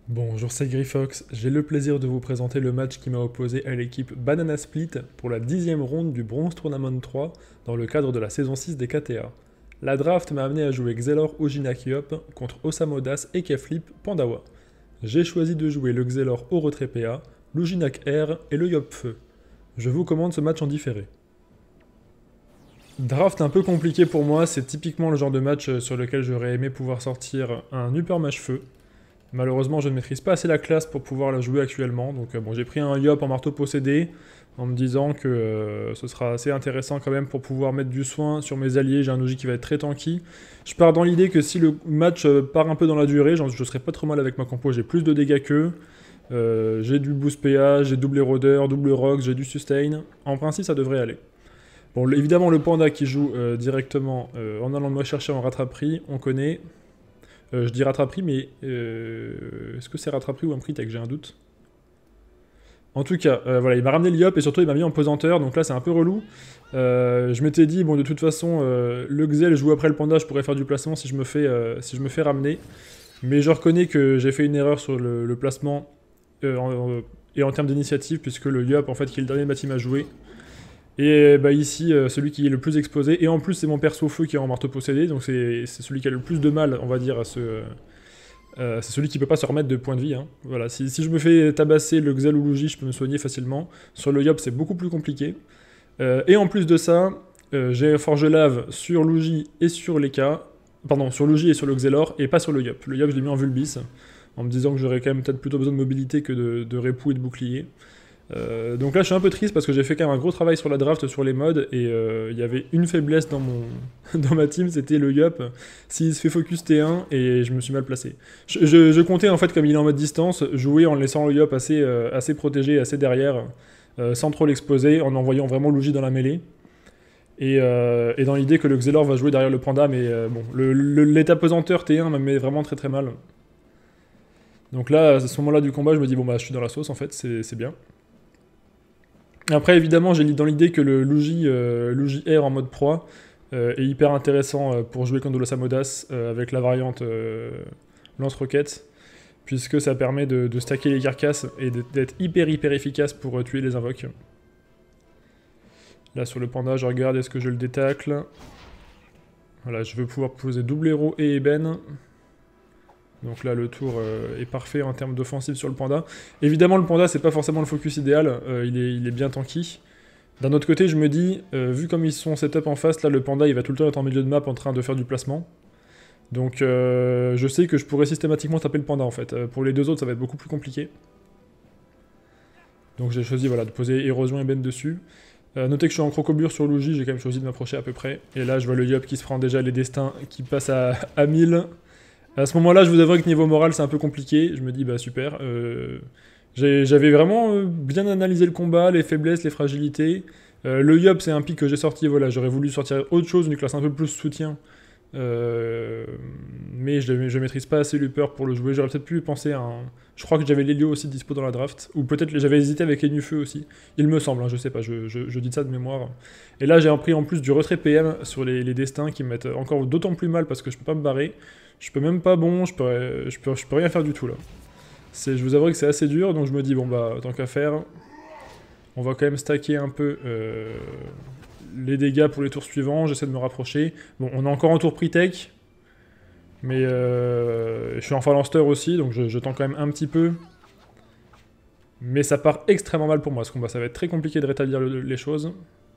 Bonjour, c'est Grifox. J'ai le plaisir de vous présenter le match qui m'a opposé à l'équipe Banana Split pour la 10e ronde du Bronze Tournament 3 dans le cadre de la saison 6 des KTA. La draft m'a amené à jouer Xelor Ojinak Yop contre Osamodas et Keflip Pandawa. J'ai choisi de jouer le Xelor au retrait PA, l'Ojinak R et le Yop Feu. Je vous commande ce match en différé. Draft un peu compliqué pour moi, c'est typiquement le genre de match sur lequel j'aurais aimé pouvoir sortir un Upper Mage Feu. Malheureusement, je ne maîtrise pas assez la classe pour pouvoir la jouer actuellement, donc bon, j'ai pris un Yop en marteau possédé, en me disant que ce sera assez intéressant quand même pour pouvoir mettre du soin sur mes alliés. J'ai un OG qui va être très tanky. Je pars dans l'idée que si le match part un peu dans la durée, je serai pas trop mal avec ma compo, j'ai plus de dégâts qu'eux. J'ai du boost PA, j'ai double érodeur, double rock, j'ai du sustain. En principe, ça devrait aller. Bon, évidemment, le panda qui joue directement en allant me chercher en rattraperie, on connaît. Je dis rattraperie, mais est-ce que c'est rattraperie ou un pritech? J'ai un doute. En tout cas, voilà, il m'a ramené le Yop et surtout il m'a mis en pesanteur, donc là c'est un peu relou. Je m'étais dit, bon, de toute façon, le Xel joue après le panda, je pourrais faire du placement si je me fais ramener. Mais je reconnais que j'ai fait une erreur sur le placement et en termes d'initiative, puisque le Yop, en fait, qui est le dernier de ma team à jouer. Et bah ici, celui qui est le plus exposé, et en plus c'est mon perso feu qui est en marteau possédé, donc c'est celui qui a le plus de mal, on va dire, à ce... c'est celui qui peut pas se remettre de points de vie. Hein. Voilà, si je me fais tabasser le Xel ou l'Uji, je peux me soigner facilement. Sur le Yop, c'est beaucoup plus compliqué. Et en plus de ça, j'ai Forge Lave sur l'Uji et sur les K. Pardon, sur l'Uji et sur le Xelor, et pas sur le Yop. Le Yop, je l'ai mis en Vulbis, en me disant que j'aurais quand même peut-être plutôt besoin de mobilité que de répou et de bouclier. Donc là je suis un peu triste parce que j'ai fait quand même un gros travail sur la draft, sur les mods, et il y avait une faiblesse dans, dans ma team, c'était le Yop. S'il se fait focus T1 et je me suis mal placé. Je comptais en fait, comme il est en mode distance, jouer en laissant le Yop assez protégé, assez derrière, sans trop l'exposer, en envoyant vraiment Luigi dans la mêlée. Et dans l'idée que le Xelor va jouer derrière le panda, mais bon, l'état pesanteur T1 me met vraiment très très mal. Donc là, à ce moment-là du combat, je me dis bon bah je suis dans la sauce en fait, c'est bien. Après, évidemment, j'ai dans l'idée que le Luigi R en mode proie est hyper intéressant pour jouer contre Osamodas avec la variante lance-roquette, puisque ça permet de stacker les carcasses et d'être hyper efficace pour tuer les invoques. Là, sur le panda, je regarde, est-ce que je le détacle? Voilà, je veux pouvoir poser double héros et ébène. Donc là, le tour est parfait en termes d'offensive sur le panda. Évidemment, le panda, c'est pas forcément le focus idéal, il est bien tanky. D'un autre côté, je me dis, vu comme ils sont setup en face, là, le panda, il va tout le temps être en milieu de map en train de faire du placement. Donc je sais que je pourrais systématiquement taper le panda, en fait. Pour les deux autres, ça va être beaucoup plus compliqué. Donc j'ai choisi, voilà, de poser érosion et benne dessus. Notez que je suis en crocobure sur Luigi, j'ai quand même choisi de m'approcher à peu près. Et là, je vois le Yop qui se prend déjà les destins, qui passe à 1000. À ce moment-là, je vous avoue que niveau moral, c'est un peu compliqué. Je me dis, bah super. J'avais vraiment bien analysé le combat, les faiblesses, les fragilités. Le Yop, c'est un pic que j'ai sorti, voilà, j'aurais voulu sortir autre chose, une classe un peu plus soutien. Mais je maîtrise pas assez Luper pour le jouer. J'aurais peut-être pu penser à un... Je crois que j'avais l'Helio aussi dispo dans la draft. Ou peut-être j'avais hésité avec Enufeu aussi. Il me semble, hein, je sais pas, je dis ça de mémoire. Et là, j'ai pris en plus du retrait PM sur les destins qui me mettent encore d'autant plus mal parce que je peux pas me barrer. Je peux même pas je peux rien faire du tout là. Je vous avoue que c'est assez dur, donc je me dis, bon bah, tant qu'à faire, on va quand même stacker un peu les dégâts pour les tours suivants, j'essaie de me rapprocher. Bon, on a encore un tour pre-tech, mais je suis en phalanster aussi, donc je tends quand même un petit peu. Mais ça part extrêmement mal pour moi ce combat, ça va être très compliqué de rétablir les choses.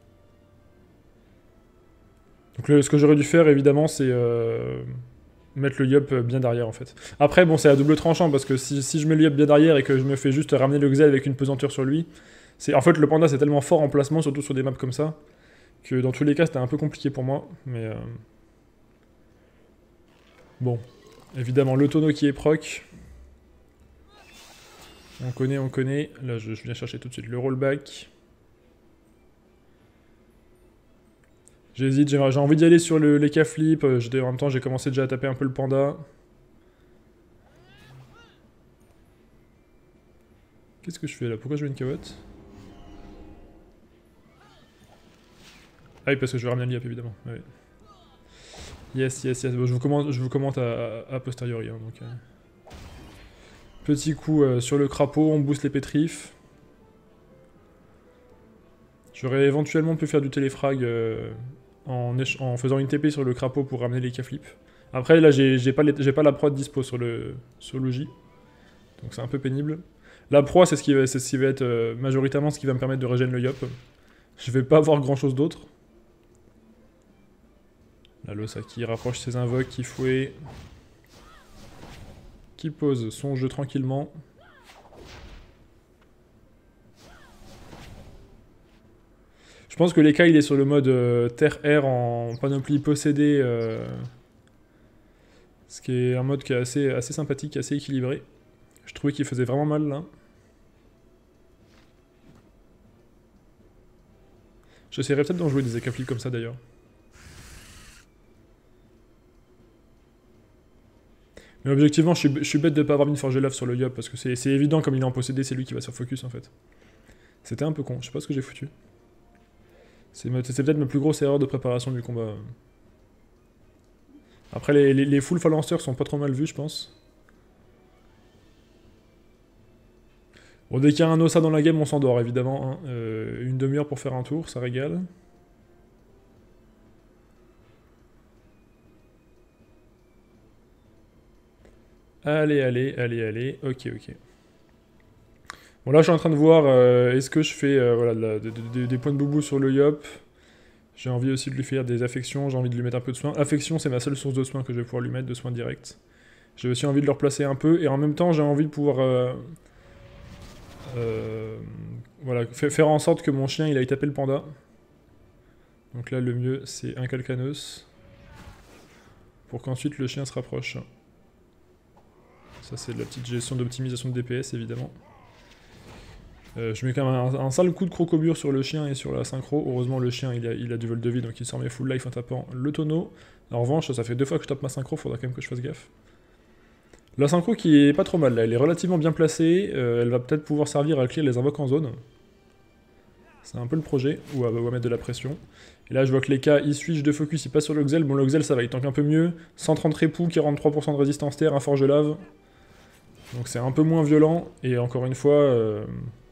Donc ce que j'aurais dû faire évidemment c'est mettre le Yop bien derrière en fait. Après bon c'est à double tranchant parce que si je mets le Yop bien derrière et que je me fais juste ramener le Xel avec une pesanteur sur lui, en fait le panda c'est tellement fort en placement, surtout sur des maps comme ça, que dans tous les cas c'était un peu compliqué pour moi, mais bon, évidemment le tonneau qui est proc, on connaît, là je viens chercher tout de suite le rollback. J'hésite, j'ai envie d'y aller sur les K-flip, en même temps j'ai commencé déjà à taper un peu le panda. Qu'est-ce que je fais là? Pourquoi je veux une cavotte? Ah oui, parce que je vais ramener le Yop évidemment. Ouais. Yes. Bon, je vous commente à posteriori. Hein, donc, Petit coup sur le crapaud, on booste les pétrifs. J'aurais éventuellement pu faire du téléfrag en faisant une TP sur le crapaud pour ramener les K-flip. Après là j'ai pas la prod dispo sur Luigi. Donc c'est un peu pénible. La proie c'est ce qui va être majoritairement ce qui va me permettre de régénérer le Yop. Je vais pas avoir grand chose d'autre. Là l'Osa qui rapproche ses invoques, qui fouet. Qui pose son jeu tranquillement. Je pense que l'Eka il est sur le mode terre-air en panoplie possédée. Ce qui est un mode qui est assez sympathique, assez équilibré. Je trouvais qu'il faisait vraiment mal là. J'essaierai peut-être d'en jouer des Eka flips comme ça d'ailleurs. Mais objectivement, je suis bête de pas avoir mis une forge de lave sur le Yop parce que c'est évident, comme il est en possédé, c'est lui qui va se faire focus en fait. C'était un peu con, je sais pas ce que j'ai foutu. C'est peut-être ma plus grosse erreur de préparation du combat. Après, les full phalansters sont pas trop mal vus, je pense. Bon, dès qu'il y a un Osa dans la game, on s'endort évidemment. Hein. Une demi-heure pour faire un tour, ça régale. Allez. Ok. Bon, là, je suis en train de voir est-ce que je fais voilà, des points de boubou sur le Yop. J'ai envie aussi de lui faire des affections, j'ai envie de lui mettre un peu de soins. Affection, c'est ma seule source de soins que je vais pouvoir lui mettre, de soins directs. J'ai aussi envie de le replacer un peu, et en même temps, j'ai envie de pouvoir voilà, faire en sorte que mon chien il aille taper le panda. Donc là, le mieux, c'est un Calcanos. Pour qu'ensuite le chien se rapproche. Ça, c'est de la petite gestion d'optimisation de DPS, évidemment. Je mets quand même un sale coup de crocobure sur le chien et sur la synchro. Heureusement, le chien, il a du vol de vie, donc il s'en met full life en tapant le tonneau. En revanche, ça fait 2 fois que je tape ma synchro, faudra quand même que je fasse gaffe. La synchro qui est pas trop mal, là, elle est relativement bien placée. Elle va peut-être pouvoir servir à clear les invoques en zone. C'est un peu le projet, ou à mettre de la pression. Et là, je vois que les cas, ils switch de focus, ils passent sur le Xel. Bon, le Xel, ça va, il tank un peu mieux. 130 répou, 43% de résistance terre, un forge lave. Donc c'est un peu moins violent. Et encore une fois...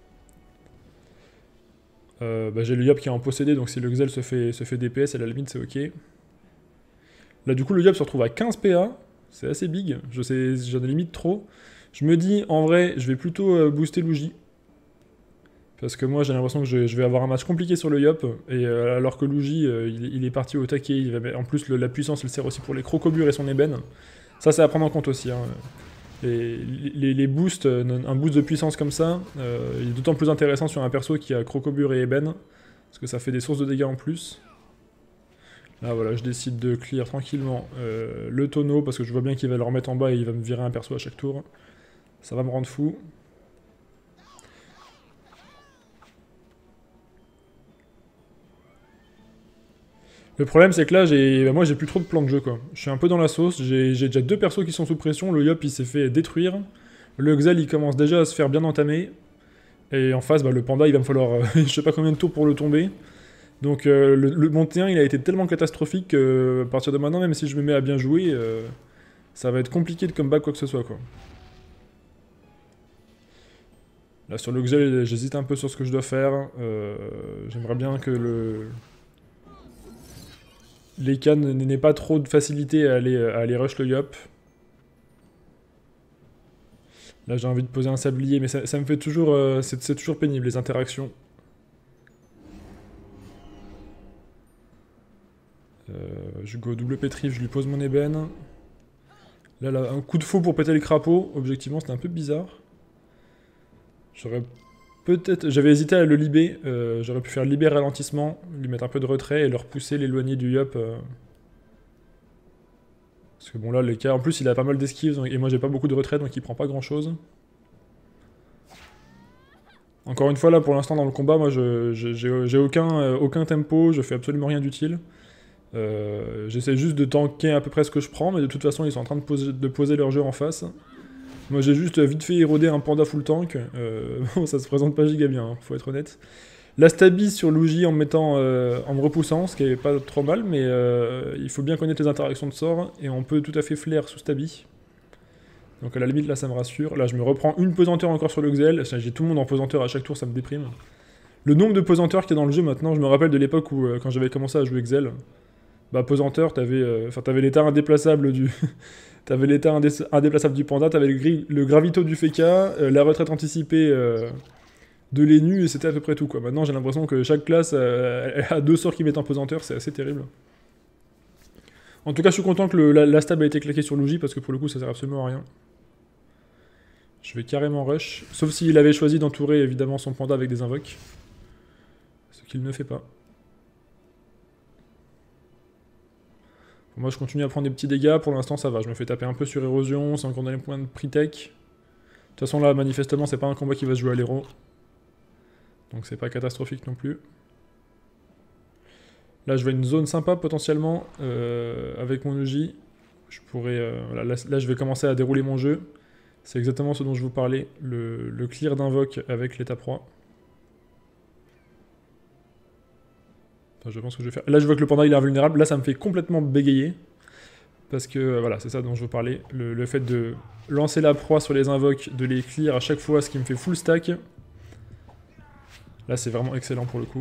j'ai le Yop qui est en possédé, donc si le Xel se fait DPS, à la limite c'est ok. Là du coup le Yop se retrouve à 15 PA, c'est assez big, je sais, j'en ai limite trop. Je me dis, en vrai, je vais plutôt booster Luigi. Parce que moi j'ai l'impression que je vais avoir un match compliqué sur le Yop, et alors que Luigi, il est parti au taquet, en plus la puissance elle sert aussi pour les crocobures et son ébène. Ça c'est à prendre en compte aussi. Hein. Les boosts, un boost de puissance comme ça, il est d'autant plus intéressant sur un perso qui a Crocobure et Eben, parce que ça fait des sources de dégâts en plus. Là voilà, je décide de clear tranquillement le tonneau, parce que je vois bien qu'il va le remettre en bas et il va me virer un perso à chaque tour. Ça va me rendre fou. Le problème c'est que là, moi j'ai plus trop de plans de jeu quoi. Je suis un peu dans la sauce, j'ai déjà 2 persos qui sont sous pression, le Yop il s'est fait détruire. Le Xel il commence déjà à se faire bien entamer. Et en face, le panda il va me falloir je sais pas combien de tours pour le tomber. Donc mon T1 il a été tellement catastrophique que à partir de maintenant, même si je me mets à bien jouer, ça va être compliqué de comeback quoi que ce soit quoi. Là sur le Xel j'hésite un peu sur ce que je dois faire. J'aimerais bien que les cannes n'aient pas trop de facilité à aller rush le Yop. Là j'ai envie de poser un sablier, mais ça me fait toujours... c'est toujours pénible les interactions. Je go double pétrif, je lui pose mon ébène. Là, un coup de faux pour péter le crapaud. Objectivement c'était un peu bizarre. J'avais hésité à le libé, j'aurais pu faire libé ralentissement, lui mettre un peu de retrait et le repousser, l'éloigner du Yop. Parce que bon là, les cas, en plus il a pas mal d'esquives, et moi j'ai pas beaucoup de retrait, donc il prend pas grand chose. Encore une fois là, pour l'instant dans le combat, moi j'ai aucun tempo, je fais absolument rien d'utile. J'essaie juste de tanker à peu près ce que je prends, mais de toute façon ils sont en train de poser leur jeu en face. Moi j'ai juste vite fait éroder un panda full tank, bon ça se présente pas giga bien, hein, faut être honnête. La stabise sur Luigi en me repoussant, ce qui est pas trop mal, mais il faut bien connaître les interactions de sorts, et on peut tout à fait flair sous stabi. Donc à la limite, là, ça me rassure. Là, je me reprends une pesanteur encore sur le Xel. J'ai tout le monde en pesanteur à chaque tour, ça me déprime. Le nombre de pesanteurs qu'il y a dans le jeu maintenant, je me rappelle de l'époque où, quand j'avais commencé à jouer Xel, bah pesanteur, t'avais l'état indéplaçable du... t'avais l'état indéplaçable du panda, t'avais le gravito du Feka, la retraite anticipée de l'Enu, et c'était à peu près tout, quoi. Maintenant, j'ai l'impression que chaque classe a 2 sorts qui mettent en pesanteur, c'est assez terrible. En tout cas, je suis content que la stab a été claquée sur Luigi, parce que pour le coup, ça sert absolument à rien. Je vais carrément rush, sauf s'il avait choisi d'entourer évidemment son panda avec des invoques. Ce qu'il ne fait pas. Moi je continue à prendre des petits dégâts, pour l'instant ça va, je me fais taper un peu sur érosion, c'est encore dans les points de pre-tech. De toute façon là, manifestement, c'est pas un combat qui va se jouer à l'héros. Donc c'est pas catastrophique non plus. Là je vois une zone sympa potentiellement, avec mon Uji. Je pourrais... là je vais commencer à dérouler mon jeu. C'est exactement ce dont je vous parlais, le clear d'invoque avec l'étape 3. Enfin, je pense que je vais faire... Là, je vois que le panda il est invulnérable. Là, ça me fait complètement bégayer. Parce que, voilà, c'est ça dont je vous parlais. Le fait de lancer la proie sur les invoques, de les clear à chaque fois, ce qui me fait full stack. Là, c'est vraiment excellent pour le coup.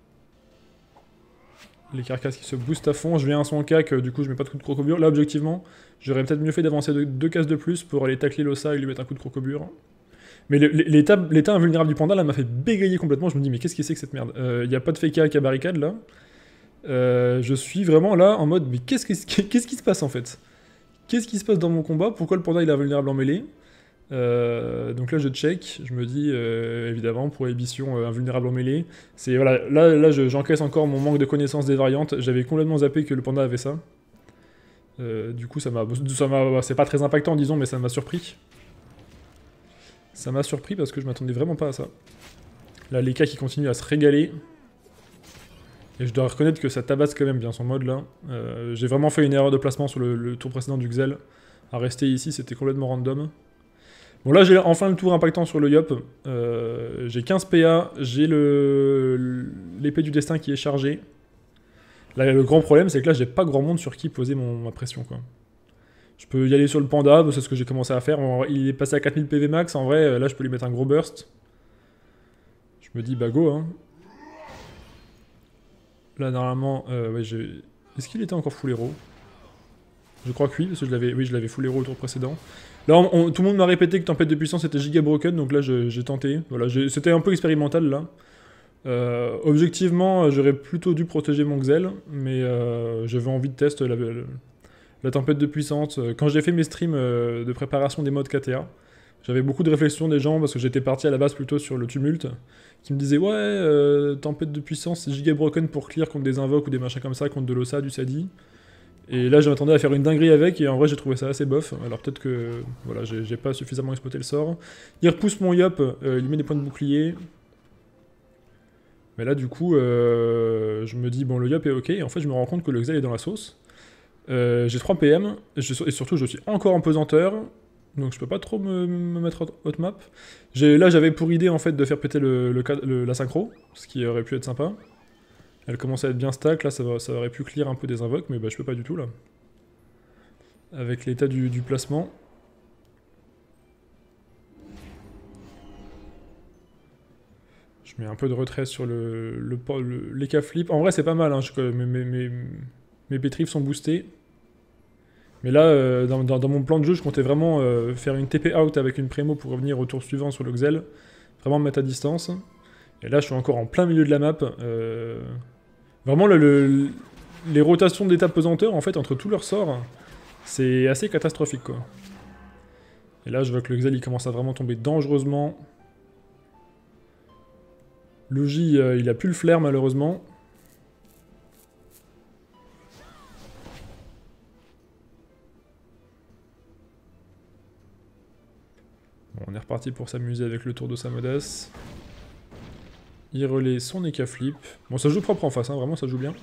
Les carcasses qui se boostent à fond. Je viens à son cac, du coup, je mets pas de coup de crocobure. Là, objectivement, j'aurais peut-être mieux fait d'avancer 2 cases de plus pour aller tacler l'ossa et lui mettre un coup de crocobure. Mais l'état invulnérable du panda, là, m'a fait bégayer complètement. Je me dis, mais qu'est-ce que c'est que cette merde? Il n'y a pas de fake à barricade, là. Je suis vraiment là, en mode, mais qu'est-ce qui se passe, en fait? Qu'est-ce qui se passe dans mon combat? Pourquoi le panda, il est invulnérable en mêlée? Donc là, je check. Je me dis, évidemment, pour émission invulnérable en mêlée. C'est, voilà, là j'encaisse encore mon manque de connaissance des variantes. J'avais complètement zappé que le panda avait ça. Du coup, c'est pas très impactant, disons, mais ça m'a surpris. Ça m'a surpris parce que je m'attendais vraiment pas à ça. Là, les cas qui continuent à se régaler. Et je dois reconnaître que ça tabasse quand même bien son mode là. J'ai vraiment fait une erreur de placement sur le tour précédent du Xel. À rester ici, c'était complètement random. Bon là, j'ai enfin le tour impactant sur le Yop. J'ai 15 PA, j'ai l'épée du destin qui est chargée. Là, le grand problème, c'est que là, j'ai pas grand monde sur qui poser ma pression, quoi. Je peux y aller sur le panda, c'est ce que j'ai commencé à faire. Il est passé à 4000 PV max, en vrai, là je peux lui mettre un gros burst. Je me dis, bah go, hein. Là, normalement, ouais, est-ce qu'il était encore full héros? Je crois que oui, parce que je l'avais full héros au tour précédent. Là, tout le monde m'a répété que Tempête de Puissance était giga broken, donc là j'ai tenté. Voilà, c'était un peu expérimental là. Objectivement, j'aurais plutôt dû protéger mon Xel, mais j'avais envie de tester la tempête de puissance. Quand j'ai fait mes streams de préparation des modes KTA, j'avais beaucoup de réflexions des gens, parce que j'étais parti à la base plutôt sur le tumulte, qui me disaient ouais, tempête de puissance, c'est giga broken pour clear contre des invoques ou des machins comme ça, contre de l'ossa, du sadi. Et là, je m'attendais à faire une dinguerie avec, et en vrai, j'ai trouvé ça assez bof. Alors peut-être que voilà, j'ai pas suffisamment exploité le sort. Il repousse mon Yop, il met des points de bouclier. Mais là, du coup, je me dis, bon, le Yop est ok, et en fait, je me rends compte que le Xel est dans la sauce. J'ai 3 PM, et surtout, je suis encore en pesanteur, donc je peux pas trop me mettre hot map. Là, j'avais pour idée, en fait, de faire péter la synchro, ce qui aurait pu être sympa. Elle commence à être bien stack, là, ça aurait pu clear un peu des invoques, mais bah, je peux pas du tout, là. Avec l'état du placement. Je mets un peu de retrait sur les cas flip. En vrai, c'est pas mal, hein. Mes pétrives sont boostés. Mais là, dans mon plan de jeu, je comptais vraiment faire une TP out avec une prémo pour revenir au tour suivant sur le Xel. Vraiment me mettre à distance. Et là, je suis encore en plein milieu de la map. Vraiment, les rotations d'état pesanteur, en fait, entre tous leurs sorts, c'est assez catastrophique, quoi. Et là, je vois que le Xel, il commence à vraiment tomber dangereusement. Luigi, il a plus le flair, malheureusement. Bon, on est reparti pour s'amuser avec le tour de Samodas. Il relaie son Eka Flip. Bon, ça joue propre en face, hein, vraiment, ça joue bien.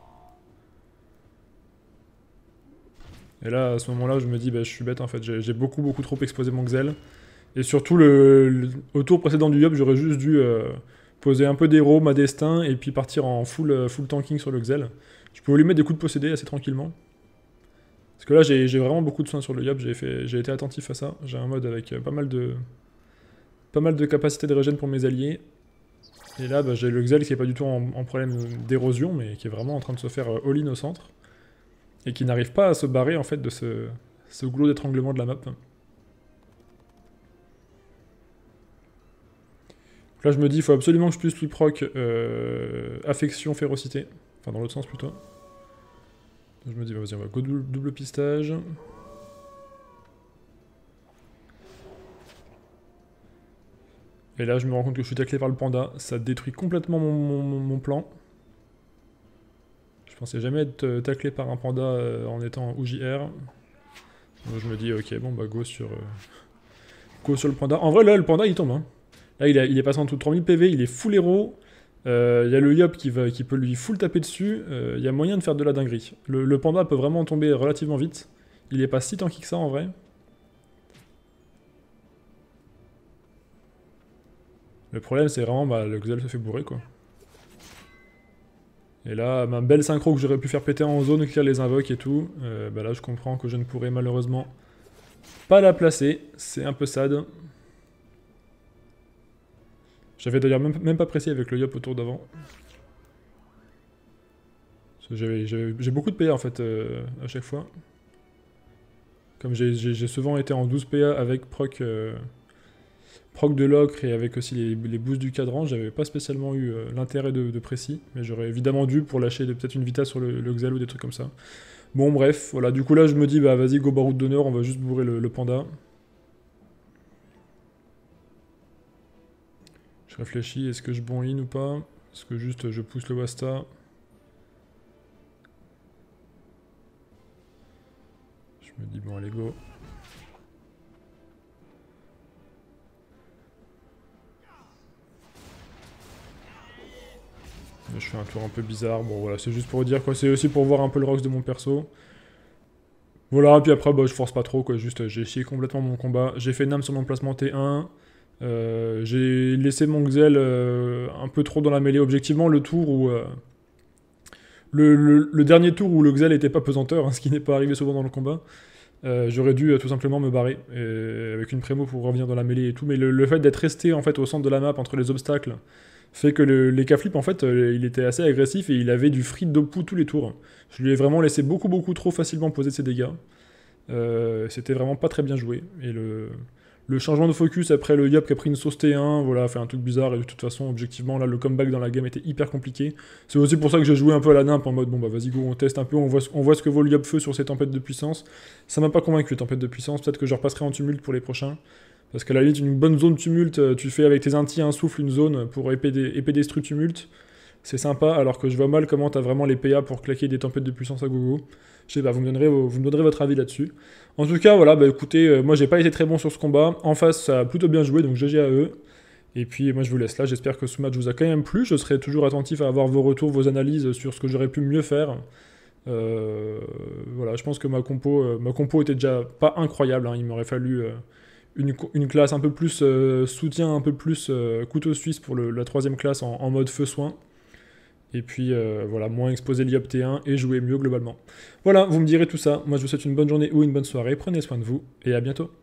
Et là, à ce moment-là, je me dis, bah, je suis bête, en fait. J'ai beaucoup trop exposé mon Xel. Et surtout, au tour précédent du Yop, j'aurais juste dû poser un peu d'héros, ma destin, et puis partir en full tanking sur le Xel. Je pouvais lui mettre des coups de possédé assez tranquillement. Parce que là, j'ai vraiment beaucoup de soins sur le Yop, j'ai été attentif à ça. J'ai un mode avec pas mal de capacité de régène pour mes alliés. Et là, bah, j'ai le Xel qui est pas du tout en problème d'érosion, mais qui est vraiment en train de se faire all-in au centre. Et qui n'arrive pas à se barrer, en fait, de ce goulot d'étranglement de la map. Là, je me dis, il faut absolument que je puisse lui proc affection, férocité. Enfin, dans l'autre sens, plutôt. Je me dis, vas-y, on va go double pistage. Et là, je me rends compte que je suis taclé par le panda. Ça détruit complètement mon plan. Je pensais jamais être taclé par un panda en étant OJR. Donc je me dis, ok, bon, bah go sur le panda. En vrai, là, le panda, il tombe. Hein. Là, il est passé en dessous de 3000 PV, il est full héros. Il y a le Yop qui peut lui full taper dessus. Il y a moyen de faire de la dinguerie. Le panda peut vraiment tomber relativement vite. Il est pas si tanky que ça, en vrai. Le problème, c'est vraiment, bah, le Xel se fait bourrer, quoi. Et là, ma belle synchro que j'aurais pu faire péter en zone, clear les invoques et tout, bah là, je comprends que je ne pourrai malheureusement pas la placer. C'est un peu sad. J'avais d'ailleurs même pas pressé avec le Yop autour d'avant. J'ai beaucoup de PA en fait à chaque fois. Comme j'ai souvent été en 12 PA avec proc de l'ocre et avec aussi les boosts du cadran, j'avais pas spécialement eu l'intérêt de précis, mais j'aurais évidemment dû pour lâcher peut-être une vita sur le Xel ou des trucs comme ça. Bon bref, voilà, du coup là je me dis bah vas-y go baroud d'honneur, on va juste bourrer le panda. Je réfléchis, est-ce que je bon in ou pas? Est-ce que juste je pousse le Wasta? Je me dis bon allez go. Je fais un tour un peu bizarre, bon voilà, c'est juste pour dire quoi, c'est aussi pour voir un peu le rocks de mon perso. Voilà, puis après bah, je force pas trop quoi, juste j'ai chié complètement mon combat. J'ai fait Nam sur mon placement T1, j'ai laissé mon Xel un peu trop dans la mêlée. Objectivement, le tour où... le dernier tour où le Xel était pas pesanteur, hein, ce qui n'est pas arrivé souvent dans le combat, j'aurais dû tout simplement me barrer, avec une prémo pour revenir dans la mêlée et tout, mais le fait d'être resté en fait au centre de la map entre les obstacles fait que les K-flip en fait il était assez agressif et il avait du free de Dopu tous les tours. Je lui ai vraiment laissé beaucoup trop facilement poser ses dégâts. C'était vraiment pas très bien joué. Et le changement de focus après le Yop qui a pris une sauce T1, voilà, fait un truc bizarre et de toute façon objectivement là le comeback dans la game était hyper compliqué. C'est aussi pour ça que j'ai joué un peu à la nimp en mode bon bah vas-y go on teste un peu, on voit ce que vaut le Yop feu sur ces tempêtes de puissance. Ça m'a pas convaincu les tempêtes de puissance, peut-être que je repasserai en tumulte pour les prochains. Parce qu'à la limite une bonne zone tumulte, tu fais avec tes intis un souffle une zone pour épée destru tumulte. C'est sympa, alors que je vois mal comment t'as vraiment les PA pour claquer des tempêtes de puissance à gogo. Je sais pas, vous me donnerez votre avis là-dessus. En tout cas, voilà, bah écoutez, moi j'ai pas été très bon sur ce combat. En face, ça a plutôt bien joué, donc GG à eux. Et puis moi je vous laisse là, j'espère que ce match vous a quand même plu. Je serai toujours attentif à avoir vos retours, vos analyses sur ce que j'aurais pu mieux faire. Voilà, je pense que ma compo était déjà pas incroyable, hein. Il m'aurait fallu une classe un peu plus soutien, un peu plus couteau suisse pour la troisième classe en mode feu-soin. Et puis voilà, moins exposer l'IOP T1 et jouer mieux globalement. Voilà, vous me direz tout ça. Moi je vous souhaite une bonne journée ou une bonne soirée. Prenez soin de vous et à bientôt.